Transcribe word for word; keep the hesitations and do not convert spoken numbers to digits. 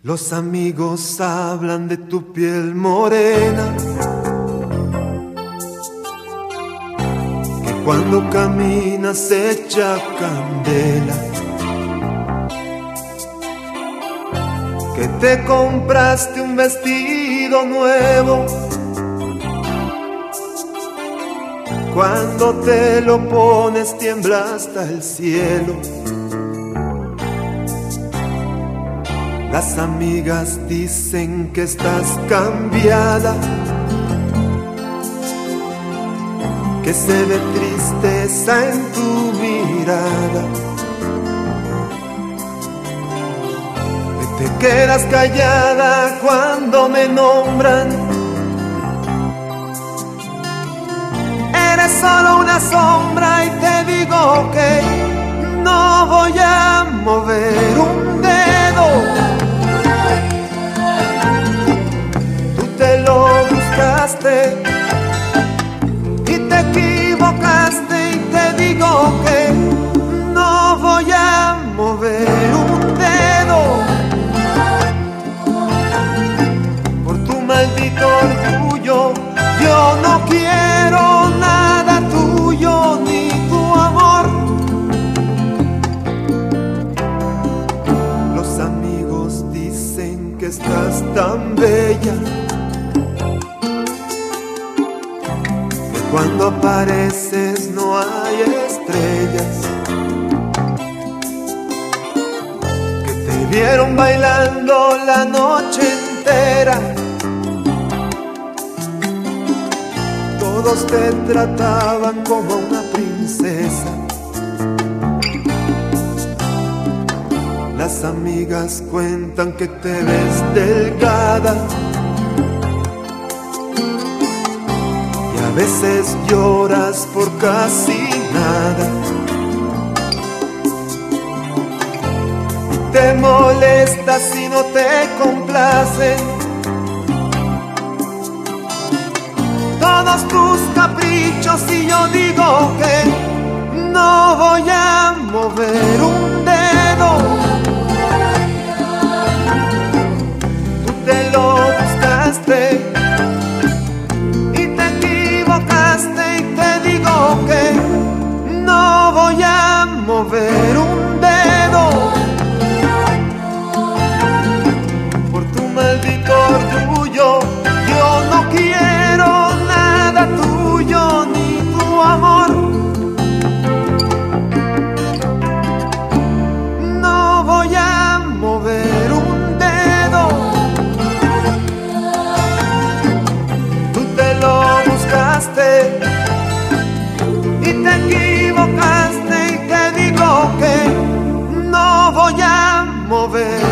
Los amigos hablan de tu piel morena, que cuando caminas echa candela, que te compraste un vestido nuevo, cuando te lo pones tiembla hasta el cielo. Las amigas dicen que estás cambiada, que se ve tristeza en tu mirada, que te quedas callada cuando me nombran. Eres solo una sombra y te digo que no voy a mover un dedo. Te lo buscaste y te equivocaste y te digo que no voy a mover un dedo por tu maldito orgullo. Yo no quiero nada tuyo ni tu amor. Los amigos dicen que estás tan bella, cuando apareces no hay estrellas, que te vieron bailando la noche entera, todos te trataban como una princesa. Las amigas cuentan que te ves delgada, a veces lloras por casi nada y te molestas si no te complacen todos tus caprichos, y yo digo que no voy a mover un dedo. Tú te lo buscaste y te digo que no voy a mover un dedo por tu maldito orgullo. Yo no quiero nada tuyo ni tu amor. No voy a mover un dedo. Tú te lo buscaste y te equivocaste y te digo que no voy a mover